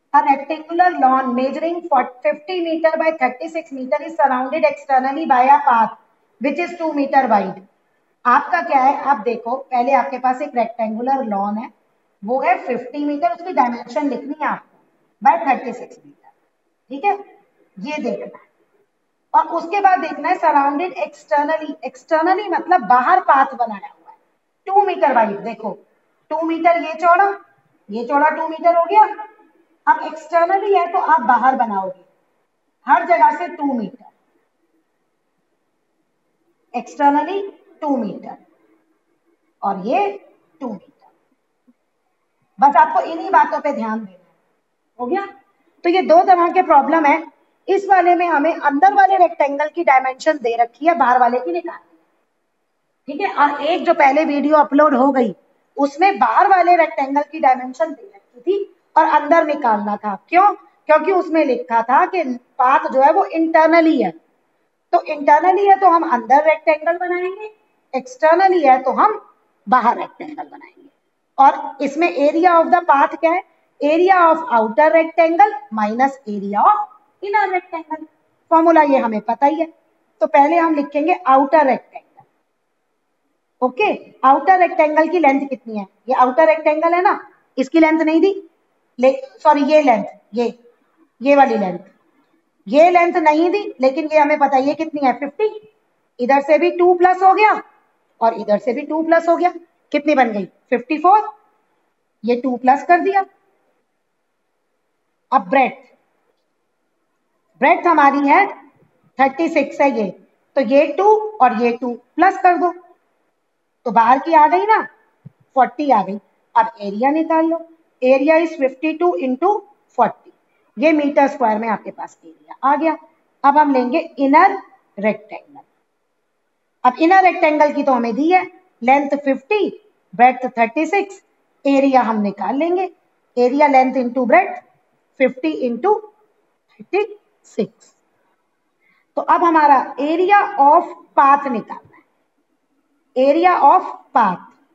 A rectangular lawn measuring 50 meter by 36 meter is surrounded externally by a path which is 2 meter wide. आपका क्या है, आप देखो पहले आपके पास एक रेक्टेंगुलर लॉन है, वो है 50 मीटर, उसकी डायमेंशन लिखनी है आपको बाय 36 मीटर, ठीक है, ये देखना है। और उसके बाद देखना है सराउंडेड एक्सटर्नली, एक्सटर्नली मतलब बाहर पाथ बनाया हुआ है 2 मीटर वाइड। देखो 2 मीटर ये चौड़ा 2 मीटर हो गया। अब एक्सटर्नली है तो आप बाहर बनाओगे हर जगह से 2 मीटर, एक्सटर्नली 2 मीटर और ये 2 मीटर। बस आपको इन्हीं बातों पे ध्यान देना है, हो गया। तो ये दो तरह के प्रॉब्लम है। इस वाले में हमें अंदर वाले रेक्टेंगल की डायमेंशन दे रखी है, बाहर वाले की निकालनी, ठीक है। और एक जो पहले वीडियो अपलोड हो गई उसमें बाहर वाले रेक्टेंगल की डायमेंशन दे रखी थी और अंदर निकालना था। क्यों? क्योंकि उसमें लिखा था कि पाथ जो है वो इंटरनली है, तो इंटरनली है तो हम अंदर रेक्टेंगल बनाएंगे, एक्सटर्नली है तो हम बाहर रेक्टेंगल बनाएंगे। और इसमें एरिया ऑफ द पाथ क्या है? Area of outer rectangle minus area of inner rectangle. Formula ये हमें पता ही है, तो पहले हम लिखेंगे outer rectangle. Okay, outer rectangle की लेंथ कितनी है? ये आउटर रेक्टेंगल है ना, इसकी लेंथ नहीं दी, सॉरी ये लेंथ, ये वाली लेंथ, ये लेंथ नहीं दी, लेकिन ये हमें पता है ये कितनी है 50। इधर से भी 2 प्लस हो गया और इधर से भी 2 प्लस हो गया, कितनी बन गई 54। ये 2 प्लस कर दिया। अब ब्रेथ हमारी है 36 है ये, तो ये 2 और ये 2 प्लस कर दो, तो बाहर की आ गई ना 40 आ गई। अब एरिया निकाल लो, एरिया इज 52 इंटू 40, ये मीटर स्क्वायर में आपके पास एरिया आ गया। अब हम लेंगे इनर रेक्टेंगल। अब इनर रेक्टेंगल की तो हमें दी है लेंथ 50, ब्रेथ 36, एरिया हम निकाल लेंगे, area length into breadth 50 into 36। तो अब हमारा एरिया ऑफ पाथ निकालना है, एरिया ऑफ पाथ,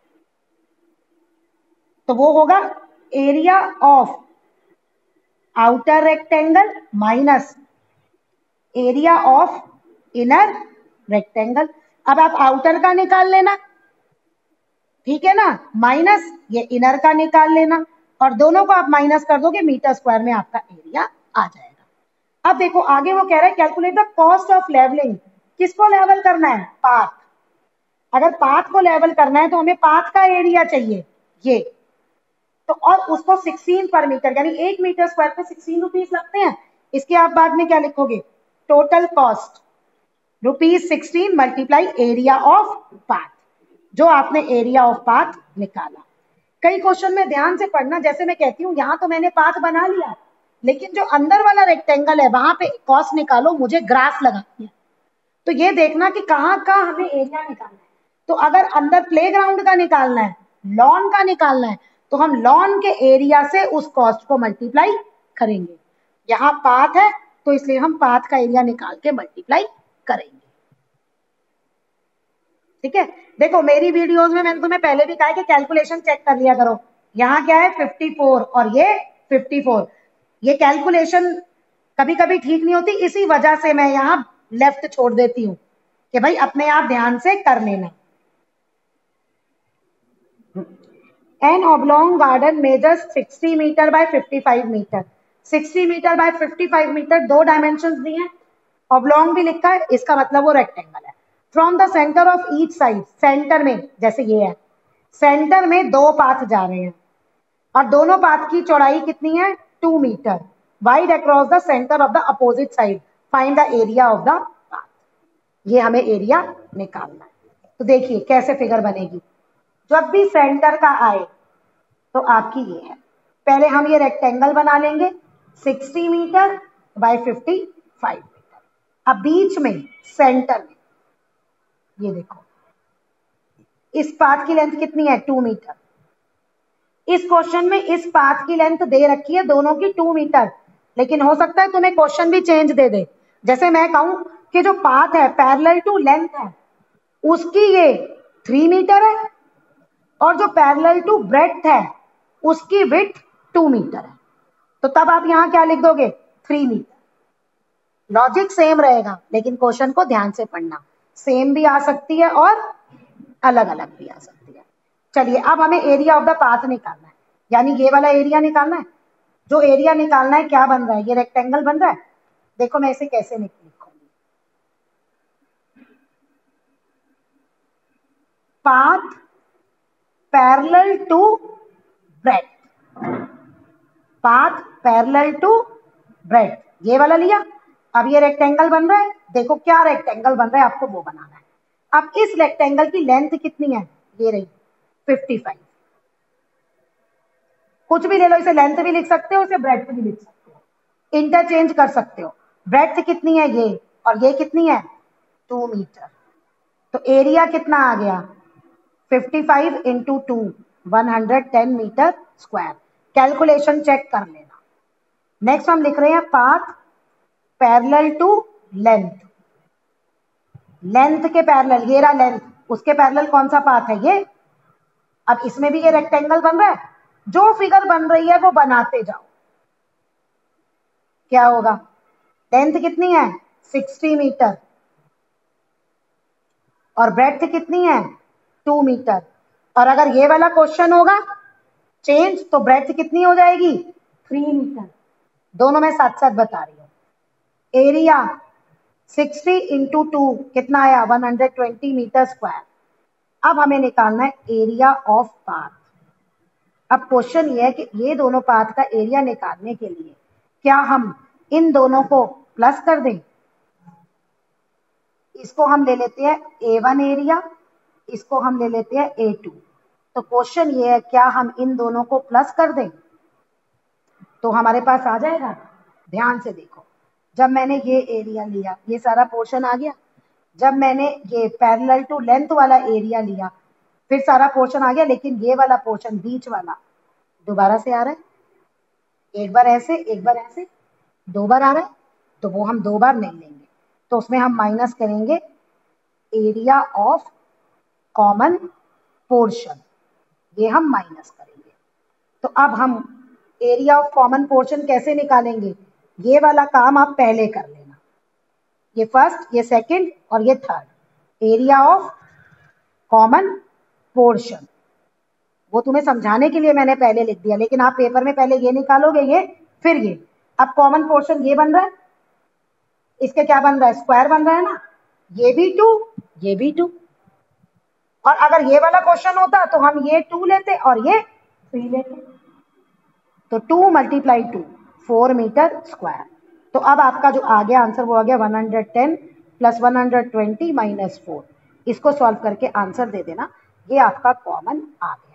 तो वो होगा area of outer rectangle minus area of inner rectangle. अब आप आउटर का निकाल लेना, ठीक है ना, माइनस ये इनर का निकाल लेना, और दोनों को आप माइनस कर दोगे मीटर स्क्वायर में आपका एरिया आ जाएगा। अब देखो आगे वो कह रहा है calculate the cost of levelling. किसको लेवल करना है? पाथ। अगर पाथ को लेवल करना है तो हमें पाथ का एरिया चाहिए ये, तो और उसको 16 पर मीटर, यानी 1 मीटर स्क्वायर पे 16 रुपीज लगते हैं। इसके आप बाद में क्या लिखोगे? Total cost ₹16 multiply area of path, जो आपने एरिया ऑफ पाथ निकाला। कई क्वेश्चन में ध्यान से पढ़ना, जैसे मैं कहती हूँ यहाँ तो मैंने पाथ बना लिया, लेकिन जो अंदर वाला रेक्टेंगल है वहां पे कॉस्ट निकालो, मुझे ग्राफ लगानी है। तो ये देखना कि कहाँ कहाँ हमें एरिया निकालना है। तो अगर अंदर प्लेग्राउंड का निकालना है, लॉन का निकालना है, तो हम लॉन के एरिया से उस कॉस्ट को मल्टीप्लाई करेंगे। यहाँ पाथ है तो इसलिए हम पाथ का एरिया निकाल के मल्टीप्लाई करेंगे, ठीक है। देखो मेरी वीडियोस में मैंने तुम्हें पहले भी कहा है कि कैलकुलेशन चेक कर लिया करो। यहाँ क्या है 54 और ये 54, ये कैलकुलेशन कभी कभी ठीक नहीं होती, इसी वजह से मैं यहाँ लेफ्ट छोड़ देती हूँ कि भाई अपने आप ध्यान से कर लेना। An oblong garden measures 60 metre by 55 metre. 60 metre by 55 metre, दो डायमेंशंस दी हैं, ऑब्लॉन्ग भी लिखा है, इसका मतलब वो रेक्टेंगल है। From the centre of each side, centre में जैसे ये है, सेंटर में दो पाथ जा रहे हैं और दोनों पाथ की चौड़ाई कितनी है 2 metre. Wide across the centre of the opposite side, find the area of the path. ये हमें एरिया निकालना है। तो देखिए कैसे फिगर बनेगी। जब भी सेंटर का आए तो आपकी ये है, पहले हम ये रेक्टेंगल बना लेंगे 60 मीटर बाय 55 मीटर। अब बीच में सेंटर में ये देखो, इस पाथ की लेंथ कितनी है 2 मीटर। इस क्वेश्चन में इस पाथ की लेंथ दे रखी है दोनों की 2 मीटर, लेकिन हो सकता है तुम्हें क्वेश्चन भी चेंज दे दे। जैसे मैं कहूं कि जो पाथ है पैरेलल टू लेंथ है उसकी ये 3 मीटर है और जो पैरेलल टू ब्रेड्थ है उसकी विड्थ 2 मीटर है। तो तब आप यहाँ क्या लिख दोगे 3 मीटर। लॉजिक सेम रहेगा लेकिन क्वेश्चन को ध्यान से पढ़ना, सेम भी आ सकती है और अलग अलग भी आ सकती है। चलिए अब हमें एरिया ऑफ द पाथ निकालना है, यानी ये वाला एरिया निकालना है। जो एरिया निकालना है क्या बन रहा है, ये रेक्टेंगल बन रहा है। देखो मैं इसे कैसे लिखूंगी, path parallel to breadth, path parallel to breadth, ये वाला लिया। अब ये रेक्टेंगल बन रहा है, देखो क्या रेक्टेंगल बन रहा है, आपको वो बनाना है। अब इस रेक्टेंगल की लेंथ कितनी है, ये रही 55। कुछ भी ले लो, इसे लेंथ भी लिख सकते हो, इसे ब्रेड्थ भी लिख सकते हो, इंटरचेंज कर सकते हो। ब्रेड्थ कितनी है ये, और ये कितनी है 2 मीटर। तो एरिया कितना आ गया 55 into 2 110 metre square. Calculation check कर लेना। नेक्स्ट हम लिख रहे हैं path parallel to length, length के पैरेलल, ये रहा लेंथ, उसके पैरेलल कौन सा पाथ है ये। अब इसमें भी ये रेक्टेंगल बन रहा है, जो फिगर बन रही है वो बनाते जाओ। क्या होगा, लेंथ कितनी है 60 मीटर और ब्रेड्थ कितनी है 2 मीटर। और अगर ये वाला क्वेश्चन होगा चेंज तो ब्रेड्थ कितनी हो जाएगी 3 मीटर। दोनों में साथ साथ बता रही हूँ। एरिया 60 इंटू 2 कितना आया 120 मीटर स्क्वायर। अब हमें निकालना है एरिया ऑफ पाथ। अब क्वेश्चन ये है कि ये दोनों पाथ का एरिया निकालने के लिए क्या हम इन दोनों को प्लस कर दें। इसको हम ले लेते हैं A1 एरिया, इसको हम ले लेते हैं A2। तो क्वेश्चन ये है क्या हम इन दोनों को प्लस कर दें, तो हमारे पास आ जाएगा। ध्यान से देखो, जब मैंने ये एरिया लिया ये सारा पोर्शन आ गया, जब मैंने ये पैरेलल टू लेंथ वाला एरिया लिया फिर सारा पोर्शन आ गया, लेकिन ये वाला पोर्शन बीच वाला दोबारा से आ रहा है, एक बार ऐसे एक बार ऐसे, 2 बार आ रहा है, तो वो हम 2 बार नहीं लेंगे, तो उसमें हम माइनस करेंगे एरिया ऑफ कॉमन पोर्शन, ये हम माइनस करेंगे। तो अब हम एरिया ऑफ कॉमन पोर्शन कैसे निकालेंगे, ये वाला काम आप पहले कर लेना, ये फर्स्ट ये सेकंड और ये third. Area of common portion वो तुम्हें समझाने के लिए मैंने पहले लिख दिया, लेकिन आप पेपर में पहले ये निकालोगे ये फिर ये। अब कॉमन पोर्शन ये बन रहा है, इसके क्या बन रहा है स्क्वायर बन रहा है ना, ये भी 2 ये भी 2। और अगर ये वाला क्वेश्चन होता तो हम ये 2 लेते और ये 3 लेते, तो 2 मल्टीप्लाई 2 4 मीटर स्क्वायर। तो अब आपका जो आ गया आंसर वो आ गया 110 प्लस 120 माइनस 4। इसको सॉल्व करके आंसर दे देना, ये आपका कॉमन आ गया।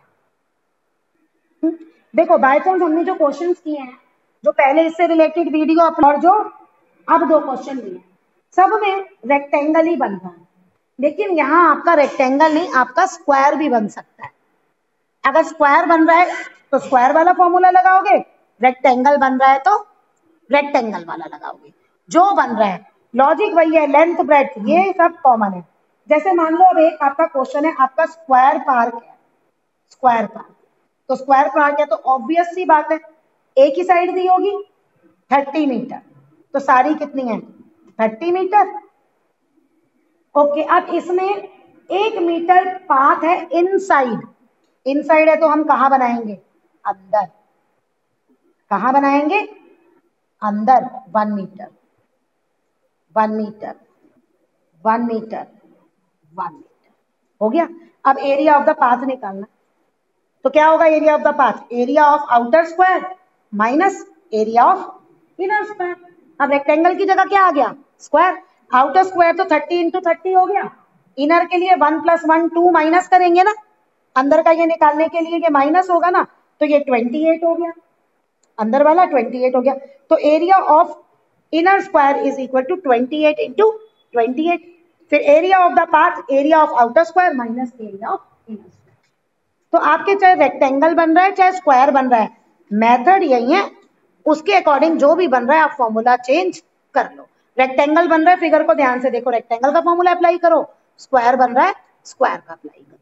देखो बाय चांस हमने जो क्वेश्चंस किए हैं, जो पहले इससे रिलेटेड वीडियो और जो अब 2 क्वेश्चन लिए, सब में रेक्टेंगल ही बन रहा है, लेकिन यहाँ आपका रेक्टेंगल नहीं आपका स्क्वायर भी बन सकता है। अगर स्क्वायर बन रहा है तो स्क्वायर वाला फॉर्मूला लगाओगे, रेक्टेंगल बन रहा है तो रेक्टेंगल वाला लगाओगे, जो बन रहा है लॉजिक वही है, लेंथ ब्रेड्थ ये सब कॉमन है। जैसे मान लो अब एक आपका क्वेश्चन है, आपका स्क्वायर पार्क है, स्क्वायर पार्क, तो स्क्वायर पार्क है तो ऑब्वियस सी बात है एक ही साइड दी होगी 30 मीटर, तो सारी कितनी है 30 मीटर। ओके, अब इसमें 1 मीटर पाथ है इनसाइड, इनसाइड है तो हम कहाँ बनाएंगे अंदर, कहाँ बनाएंगे अंदर 1 मीटर 1 मीटर 1 मीटर 1 मीटर हो गया। अब एरिया ऑफ द पाथ निकालना, तो क्या होगा area of the path, area of outer square minus area of inner square. अब रेक्टेंगल की जगह क्या आ गया स्क्वायर, आउटर स्क्वायर तो 30 इंटू 30 हो गया, इनर के लिए 1 + 1 2 माइनस करेंगे ना, अंदर का ये निकालने के लिए ये माइनस होगा ना, तो ये 28 हो गया, अंदर वाला 28 हो गया। तो area of inner square is equal to 28 into 28। फिर area of the path area of outer square minus area of inner square. तो आपके चाहे रेक्टेंगल बन रहा है चाहे स्क्वायर बन रहा है, मेथड यही है, उसके अकॉर्डिंग जो भी बन रहा है आप फॉर्मूला चेंज कर लो। रेक्टेंगल बन रहा है फिगर को ध्यान से देखो, रेक्टेंगल का फॉर्मूला अप्लाई करो, स्क्वायर बन रहा है स्क्वायर का अप्लाई करो।